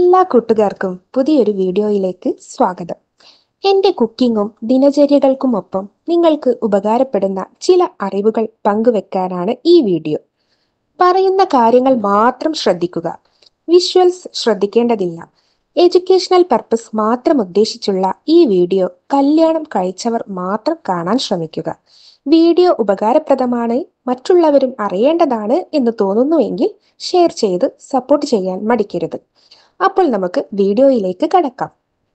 എല്ലാ കൂട്ടുകാർക്കും പുതിയൊരു വീഡിയോയിലേക്ക് സ്വാഗതം. എൻ്റെ കുക്കിങ്ങും ദിനചര്യകൾക്കുമൊപ്പം നിങ്ങൾക്ക് ഉപകാരപ്പെടുന്ന ചില അറിവുകൾ പങ്കുവെക്കാനാണ് ഈ വീഡിയോ. പറയുന്ന കാര്യങ്ങൾ മാത്രം ശ്രദ്ധിക്കുക. വിഷ്വൽസ് ശ്രദ്ധിക്കേണ്ടതില്ല. എഡ്യൂക്കേഷണൽ പർപ്പസ് മാത്രം ഉദ്ദേശിച്ചുള്ള ഈ വീഡിയോ കല്യാണം കഴിച്ചവർ മാത്രം കാണാൻ ശ്രമിക്കുക. വീഡിയോ ഉപകാരപ്രദമാണ്, മറ്റുള്ളവരും അറിയേണ്ടതാണ് എന്ന് തോന്നുന്നുവെങ്കിൽ ഷെയർ ചെയ്ത് സപ്പോർട്ട് ചെയ്യാൻ മടിക്കരുത്. അപ്പോൾ നമുക്ക് വീഡിയോയിലേക്ക് കടക്കാം.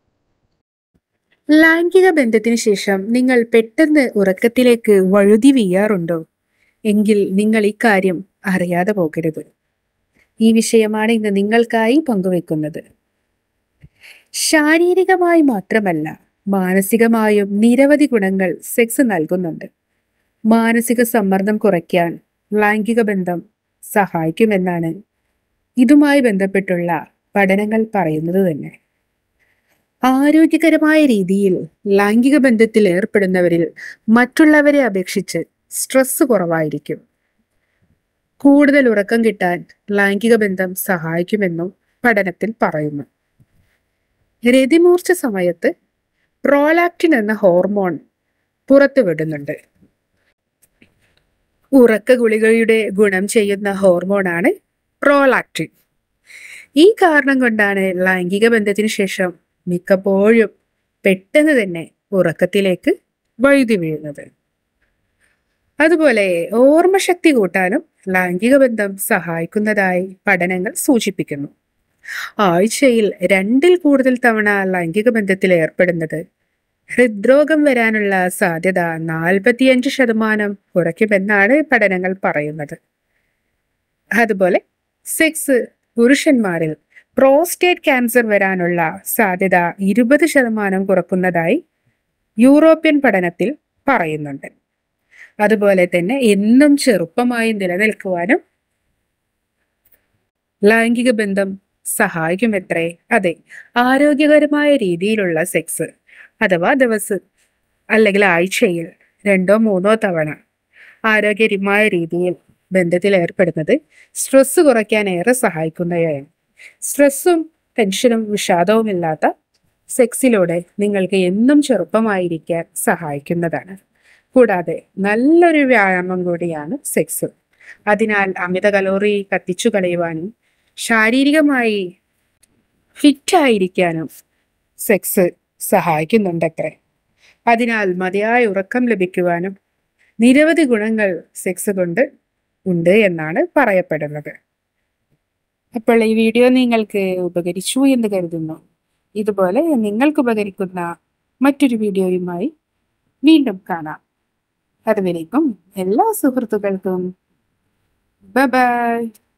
ലൈംഗിക ബന്ധത്തിന് ശേഷം നിങ്ങൾ പെട്ടെന്ന് ഉറക്കത്തിലേക്ക് വഴുതി വീഴാറുണ്ടോ? എങ്കിൽ നിങ്ങൾ ഇക്കാര്യം അറിയാതെ പോകരുത്. ഈ വിഷയമാണ് ഇന്ന് നിങ്ങൾക്കായി പങ്കുവെക്കുന്നത്. ശാരീരികമായി മാത്രമല്ല, മാനസികമായും നിരവധി ഗുണങ്ങൾ സെക്സ് നൽകുന്നുണ്ട്. മാനസിക സമ്മർദ്ദം കുറയ്ക്കാൻ ലൈംഗിക ബന്ധം സഹായിക്കുമെന്നാണ് ഇതുമായി ബന്ധപ്പെട്ടുള്ള പഠനങ്ങൾ പറയുന്നത് തന്നെ. ആരോഗ്യകരമായ രീതിയിൽ ലൈംഗിക ബന്ധത്തിൽ ഏർപ്പെടുന്നവരിൽ മറ്റുള്ളവരെ അപേക്ഷിച്ച് സ്ട്രെസ് കുറവായിരിക്കും. കൂടുതൽ ഉറക്കം കിട്ടാൻ ലൈംഗിക ബന്ധം സഹായിക്കുമെന്നും പഠനത്തിൽ പറയുന്നു. രതിമൂർച്ച സമയത്ത് പ്രോലാക്റ്റിൻ എന്ന ഹോർമോൺ പുറത്തുവിടുന്നുണ്ട്. ഉറക്ക ഗുളികയുടെ ഗുണം ചെയ്യുന്ന ഹോർമോണാണ് പ്രോലാക്റ്റിൻ. ഈ കാരണം കൊണ്ടാണ് ലൈംഗിക ബന്ധത്തിന് ശേഷം മിക്കപ്പോഴും പെട്ടെന്ന് തന്നെ ഉറക്കത്തിലേക്ക് വഴുതി വീഴുന്നത്. അതുപോലെ ഓർമ്മശക്തി കൂട്ടാനും ലൈംഗിക ബന്ധം സഹായിക്കുന്നതായി പഠനങ്ങൾ സൂചിപ്പിക്കുന്നു. ആഴ്ചയിൽ 2ൽ കൂടുതൽ തവണ ലൈംഗിക ബന്ധത്തിൽ ഏർപ്പെടുന്നത് ഹൃദ്രോഗം വരാനുള്ള സാധ്യത 45% കുറയ്ക്കുമെന്നാണ് പഠനങ്ങൾ പറയുന്നത്. അതുപോലെ സെക്സ് പുരുഷന്മാരിൽ പ്രോസ്റ്റേറ്റ് ക്യാൻസർ വരാനുള്ള സാധ്യത 20% കുറക്കുന്നതായി യൂറോപ്യൻ പഠനത്തിൽ പറയുന്നുണ്ട്. അതുപോലെ തന്നെ എന്നും ചെറുപ്പമായി നിലനിൽക്കുവാനും ലൈംഗിക ബന്ധം സഹായിക്കുമത്രേ. അതെ, ആരോഗ്യകരമായ രീതിയിലുള്ള സെക്സ് അഥവാ ദിവസം അല്ലെങ്കിൽ ആഴ്ചയിൽ 2-3 തവണ ആരോഗ്യകരമായ രീതിയിൽ ബന്ധത്തിൽ ഏർപ്പെടുന്നത് സ്ട്രെസ് കുറയ്ക്കാൻ ഏറെ സഹായിക്കുന്നതാണ്. സ്ട്രെസ്സും ടെൻഷനും വിഷാദവും ഇല്ലാത്ത സെക്സിലൂടെ നിങ്ങൾക്ക് എന്നും ചെറുപ്പമായിരിക്കാൻ സഹായിക്കുന്നതാണ്. കൂടാതെ നല്ലൊരു വ്യായാമം കൂടിയാണ് സെക്സ്. അതിനാൽ അമിത കലോറി കത്തിച്ചു കളയുവാനും ശാരീരികമായി ഫിറ്റായിരിക്കാനും സെക്സ് സഹായിക്കുന്നുണ്ടത്രേ. അതിനാൽ മതിയായ ഉറക്കം ലഭിക്കുവാനും നിരവധി ഗുണങ്ങൾ സെക്സ് കൊണ്ട് ഉണ്ട് എന്നാണ് പറയപ്പെടുന്നത്. അപ്പോൾ ഈ വീഡിയോ നിങ്ങൾക്ക് ഉപകരിച്ചു എന്ന് കരുതുന്നു. ഇതുപോലെ നിങ്ങൾക്ക് ഉപകരിക്കുന്ന മറ്റൊരു വീഡിയോയുമായി വീണ്ടും കാണാം. അതുവരേക്കും എല്ലാ സുഹൃത്തുക്കൾക്കും ബൈ ബൈ.